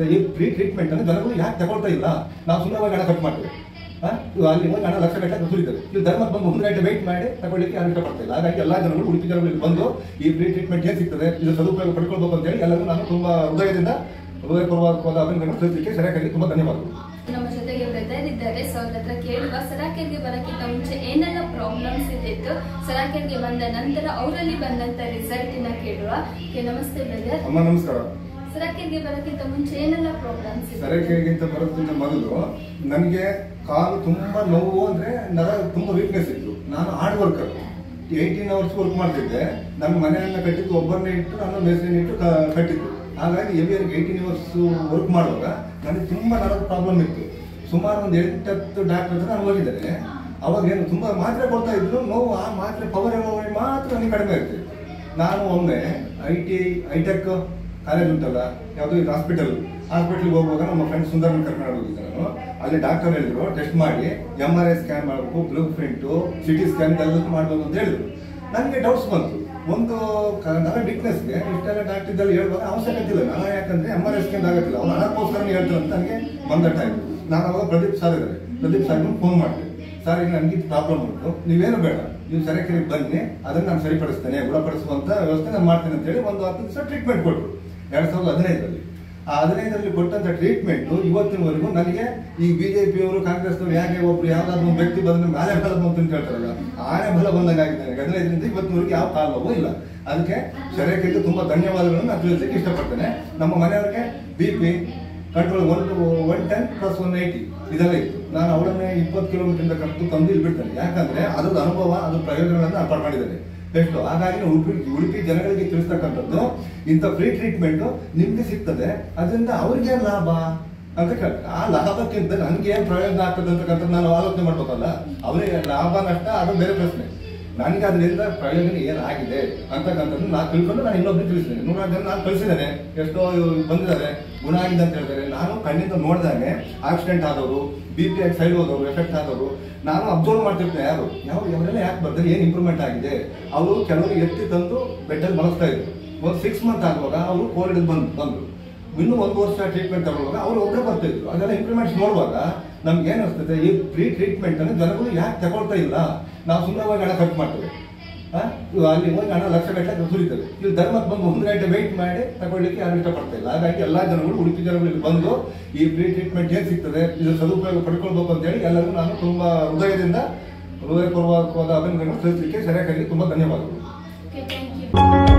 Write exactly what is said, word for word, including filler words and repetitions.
ಈ free treatment ಅನ್ನು ಜನಗಳು ಯಾಕೆ ತಗೊಳ್ತಾ ಇಲ್ಲ? ನಾವು ಸುಮ್ಮನೆ ಹಣ ಖರ್ಚು ಮಾಡ್ತೇವೆ, ಅಲ್ಲಿ ಹೋಗಿ ಹಣ ಲಕ್ಷ ಗಟ್ಟಲೆ ಸುರಿತಾರೆ. ಇಲ್ಲಿ ಧರ್ಮಕ್ಕೆ ಬಂದು ಒಂದು ಗಂಟೆ ವೆಯ್ಟ್ ಮಾಡಿ ತಗೊಳ್ಳಿಕ್ಕೆ ಯಾರು ಇಷ್ಟಪಡ್ತಾ ಇಲ್ಲ. ಹಾಗಾಗಿ ಎಲ್ಲ ಜನಗಳು ಉಡುಪಿ ಜನಗಳು ಬಂದು ಈ ಫ್ರೀ ಟ್ರೀಟ್ಮೆಂಟ್ ಏನು ಸಿಗ್ತದೆ ಇದು ಸದುಪಯೋಗ ಪಡ್ಕೊಳ್ಬೇಕು ಅಂತ ಹೇಳಿ ಎಲ್ಲರೂ ನಾನು ತುಂಬಾ ಹೃದಯದಿಂದ ಹೃದಯಪೂರ್ವಕವಾದ ಅಭಿನಂದನೆ ಸಲ್ಲಿಸಲಿಕ್ಕೆ ಸರಿಯಾಗಿ ತುಂಬಾ ಧನ್ಯವಾದಗಳು. ನಮ್ಮ ಜೊತೆಗೆ ಬ್ರದರ್ ಇದ್ದಾರೆ. ಸೊ ಅವ್ರ ಹತ್ರ ಕೇಳುವ, ಸರಾಕೆರ್ಗೆ ಬರಕ್ಕಿಂತ ಮುಂಚೆ ಏನೆಲ್ಲ ಪ್ರಾಬ್ಲಮ್ಸ್ ಇದ್ದಿತ್ತು, ಸರಾಕೆರ್ಗೆ ಬಂದ ನಂತರ ಅವರಲ್ಲಿ ಬಂದಂತ ರಿಸಲ್ಟ್ ನ ಕೇಳುವ. ನಮಸ್ತೆ ಬ್ರದರ್. ಅಮ್ಮ ನಮಸ್ಕಾರ. ಸರಾಕೆರ್ಗೆ ಬರಕ್ಕಿಂತ ಮುಂಚೆ ಏನೆಲ್ಲ ಪ್ರಾಬ್ಲಮ್ಸ್ ಇತ್ತು? ಸರಾಕೆರ್ಗಿಂತ ಬರೋದಕ್ಕಿಂತ ಮೊದಲು ನನಗೆ ಕಾಲು ತುಂಬಾ ನೋವು, ಅಂದ್ರೆ ನರ ತುಂಬಾ ವೀಕ್ನೆಸ್ ಇತ್ತು. ನಾನು hard worker, eighteen hours work ಮಾಡ್ತಿದ್ದೆ. ನನ್ನ ಮನೆಯನ್ನ ಕಟ್ಟಿದ್ದು ಒಬ್ಬರನ್ನೇ ಇಟ್ಟು ನಾನು ಮೇಸ್ತ್ರಿನ ಇಟ್ಟು ಕಟ್ಟಿದ್ದು. ಹಾಗಾಗಿ ಎವಿಯರ್ಗೆ ಏಯ್ಟೀನ್ ಅವರ್ಸ್ ವರ್ಕ್ ಮಾಡುವಾಗ ನನಗೆ ತುಂಬಾ ನರದ ಪ್ರಾಬ್ಲಮ್ ಇತ್ತು. ಸುಮಾರು ಒಂದು ಎಂಟತ್ತು ಡಾಕ್ಟರ್ ಹತ್ರ ನಾನು ಹೋಗಿದ್ದೇನೆ. ಅವಾಗ ಏನು ತುಂಬಾ ಮಾತ್ರೆ ಕೊಡ್ತಾ ಇದ್ರು, ನೋವು ಆ ಮಾತ್ರೆ ಪವರ್ ಮಾತ್ರ ನನಗೆ ಕಡಿಮೆ ಇರ್ತಿತ್ತು. ನಾನು ಒಮ್ಮೆ ಐ ಟಿ ಐಟೆಕ್ ಕಾಲೇಜ್ ಉಂಟಲ್ಲ, ಯಾವುದೋ ಇದು ಹಾಸ್ಪಿಟಲ್ ಹಾಸ್ಪಿಟಲ್ಗೆ ಹೋಗುವಾಗ ನಮ್ಮ ಫ್ರೆಂಡ್ ಸುಂದರನ್ ಕರ್ಕೊಂಡು ಹೋಗಿದ್ದೆ ನಾನು. ಅಲ್ಲಿ ಡಾಕ್ಟರ್ ಹೇಳಿದ್ರು ಟೆಸ್ಟ್ ಮಾಡಿ ಎಮ್ ಆರ್ ಐ ಸ್ಕ್ಯಾನ್ ಮಾಡಬೇಕು, ಬ್ಲೂ ಪ್ರಿಂಟು, ಸಿಟಿ ಸ್ಕ್ಯಾನ್ ಎಲ್ಲ ಮಾಡಬೇಕು ಅಂತ ಹೇಳಿದ್ರು. ನನಗೆ ಡೌಟ್ಸ್ ಬಂತು. ಒಂದು ನರ ವೀಕ್ನೆಸ್ಗೆ ಇಷ್ಟೆಲ್ಲ ಡಾಕ್ಟರ್ ಇದ್ದಲ್ಲಿ ಹೇಳುವಾಗ ಅವಶ್ಯಕತೆ ಇಲ್ಲ. ನಾನು ಯಾಕಂದ್ರೆ ಎಮ್ ಆರ್ ಐ ಸ್ಕ್ಯಾನ್ ಆಗುತ್ತಿಲ್ಲ, ಅವ್ನು ಹಣಕ್ಕೋಸ್ಕರ ಹೇಳ್ತಾರೆ ಅಂತ ನನಗೆ ಬಂದ ಟೈಮ್. ನಾನು ಅವಾಗ ಪ್ರದೀಪ್ ಸರ್ ಇದ್ದಾರೆ, ಪ್ರದೀಪ್ ಸರ್ಗೆ ಫೋನ್ ಮಾಡಿದೆ. ಸರ್ ಈಗ ನನಗೆ ಪ್ರಾಬ್ಲಮ್ ಉಂಟು, ನೀವೇನು ಬೇಡ, ನೀವು ಸರಿಯಾಗಿ ಬನ್ನಿ, ಅದನ್ನು ನಾನು ಸರಿಪಡಿಸ್ತೇನೆ, ಗುಣಪಡಿಸುವಂತ ವ್ಯವಸ್ಥೆ ನಾನು ಮಾಡ್ತೇನೆ ಅಂತ ಹೇಳಿ ಒಂದು ಹತ್ತು ದಿವಸ ಟ್ರೀಟ್ಮೆಂಟ್ ಕೊಟ್ಟರು. ಎರಡ್ ಸಾವಿರದ ಹದಿನೈದರಲ್ಲಿ ಆ ಹದಿನೈದರಲ್ಲಿ ಕೊಟ್ಟಂತ ಟ್ರೀಟ್ಮೆಂಟ್ ಇವತ್ತಿನವರೆಗೂ ನನಗೆ ಈ ಬಿಜೆಪಿಯವರು ಕಾಂಗ್ರೆಸ್ನವರು ಯಾಕೆ ಒಬ್ರು ಯಾವ್ದಾದ್ರು ಒಂದು ವ್ಯಕ್ತಿ ಬಂದ್ರೆ ಆನೆ ಬಲ ಬಂತು ಅಂತ ಹೇಳ್ತಾರಲ್ಲ, ಆನೆ ಬಲ ಬಂದಂಗಾಗಿದೆ ನನಗೆ. ಹದಿನೈದರಿಂದ ಇವತ್ತಿನವರೆಗೆ ಯಾವ ಕಾಲವೂ ಇಲ್ಲ. ಅದಕ್ಕೆ ಸರಿಯಾಗಿ ತುಂಬಾ ಧನ್ಯವಾದಗಳನ್ನು ನಾನು ತಿಳಿಸಲಿಕ್ಕೆ ಇಷ್ಟಪಡ್ತೇನೆ. ನಮ್ಮ ಮನೆಯವರಿಗೆ B P control one two one ten plus one eighty ಇದೆಲ್ಲ ಇತ್ತು. ನಾನು ಅವಳನ್ನೇ ಇಪ್ಪತ್ತು ಕಿಲೋಮೀಟರ್ ಕರೆದು ತಂದು ಇಲ್ಲಿ ಬಿಡ್ತೇನೆ. ಯಾಕಂದ್ರೆ ಅದ್ರ ಅನುಭವ, ಅದ್ರ ಪ್ರಯೋಜನಗಳನ್ನು ನಾನು ಪಡ್ಕೊಂಡಿದ್ದೇನೆ ಎಷ್ಟು. ಹಾಗಾಗಿ ಉಡುಪಿ ಉಡುಪಿ ಜನಗಳಿಗೆ ತಿಳಿಸ್ತಕ್ಕಂಥದ್ದು ಇಂಥ ಫ್ರೀ ಟ್ರೀಟ್ಮೆಂಟ್ ನಿಮ್ಗೆ ಸಿಗ್ತದೆ, ಅದರಿಂದ ಅವ್ರಿಗೆ ಲಾಭ ಅಂತ ಕೇಳ್ತಾರೆ. ಆ ಲಾಭಕ್ಕಿಂತ ನನ್ಗೆ ಏನ್ ಪ್ರಯೋಜನ ಆಗ್ತದೆ ಅಂತಕ್ಕಂಥದ್ದು ನಾನು ಆಲೋಚನೆ ಮಾಡ್ಬೇಕಲ್ಲ. ಅವರಿಗೆ ಲಾಭ ನಷ್ಟ ಅದು ಬೇರೆ ಪ್ರಶ್ನೆ. ನನಗೆ ಅದರಿಂದ ಪ್ರಯೋಜನ ಏನಾಗಿದೆ ಅಂತಕ್ಕಂಥದ್ದು ನಾನು ತಿಳ್ಕೊಂಡು ನಾನು ಇನ್ನೊಬ್ರಿಗೆ ತಿಳಿಸಿದ್ದೇನೆ. ನೂರಾರು ಜನ ನಾನು ಕಳಿಸಿದ್ದೇನೆ, ಎಷ್ಟೋ ಬಂದಿದ್ದಾರೆ, ಗುಣ ಆಗಿದೆ ಅಂತ ಹೇಳ್ತಾರೆ. ನಾನು ಕಣ್ಣಿಂದ ನೋಡಿದಾಗೆ ಆಕ್ಸಿಡೆಂಟ್ ಆದವರು, ಬಿ ಪಿ ಆಗಿ ಸೈಡ್ ಹೋದವರು, ಎಫೆಕ್ಟ್ ಆದವರು ನಾನು ಅಬ್ಸರ್ವ್ ಮಾಡ್ತಿರ್ತೇನೆ. ಯಾರು ಯಾವ ಅವರೆಲ್ಲ ಯಾಕೆ ಬರ್ತಾರೆ, ಏನು ಇಂಪ್ರೂವ್ಮೆಂಟ್ ಆಗಿದೆ. ಅವರು ಕೆಲವರು ಎತ್ತಿ ತಂದು ಬೆಡ್ಡಲ್ಲಿ ಮಲಗ್ತಾ ಇದ್ರು. ಒಂದು ಸಿಕ್ಸ್ ಮಂತ್ ಆಗುವಾಗ ಅವರು ಕೋವಿಡ್ ಬಂದು ಬಂದರು ಇನ್ನೂ ಒಂದು ವರ್ಷ ಟ್ರೀಟ್ಮೆಂಟ್ ತಗೊಳ್ಳುವಾಗ ಅವರು ಒಬ್ಬರೇ ಬರ್ತಾ ಇದ್ರು. ಅದೆಲ್ಲ ಇಂಪ್ರೂವ್ಮೆಂಟ್ಸ್ ನೋಡುವಾಗ ನಮ್ಗೆ ಏನು ಅನಿಸ್ತದೆ, ಈ ಫ್ರೀ ಟ್ರೀಟ್ಮೆಂಟ್ ಅನ್ನು ಜನಗಳು ಯಾಕೆ ತಗೊಳ್ತಾ ಇಲ್ಲ? ನಾವು ಸುಮ್ಮನೆ ಹೋಗಿ ಹಣ ಖರ್ಚು ಮಾಡ್ತೇವೆ, ಅಲ್ಲಿ ಹೋಗಿ ಹಣ ಲಕ್ಷ ಗಟ್ಟಲೆ ಸುರಿತೇವೆ. ಇಲ್ಲಿ ಧರ್ಮಕ್ಕೆ ಬಂದು ಒಂದು ಗಂಟೆ ವೆಯ್ಟ್ ಮಾಡಿ ತಗೊಳ್ಳಿಕ್ಕೆ ಯಾರು ಇಷ್ಟಪಡ್ತಾ ಇಲ್ಲ. ಹಾಗಾಗಿ ಎಲ್ಲ ಜನಗಳು ಉಡುಪಿ ಜನಗಳು ಬಂದು ಈ ಫ್ರೀ ಟ್ರೀಟ್ಮೆಂಟ್ ಏನು ಸಿಗ್ತದೆ ಇದು ಸದುಪಯೋಗ ಪಡ್ಕೊಳ್ಬೇಕು ಅಂತ ಹೇಳಿ ಎಲ್ಲರೂ ನಾನು ತುಂಬಾ ಹೃದಯದಿಂದ ಹೃದಯಪೂರ್ವಕವಾದ ಅಭಿನಂದನೆ ಸಲ್ಲಿಸಲಿಕ್ಕೆ ಸರಿಯಾಗಿ ತುಂಬಾ ಧನ್ಯವಾದಗಳು.